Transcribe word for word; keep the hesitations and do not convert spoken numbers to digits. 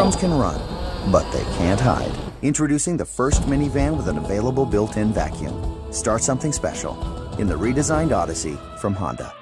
Drones can run, but they can't hide. Introducing the first minivan with an available built-in vacuum. Start something special in the redesigned Odyssey from Honda.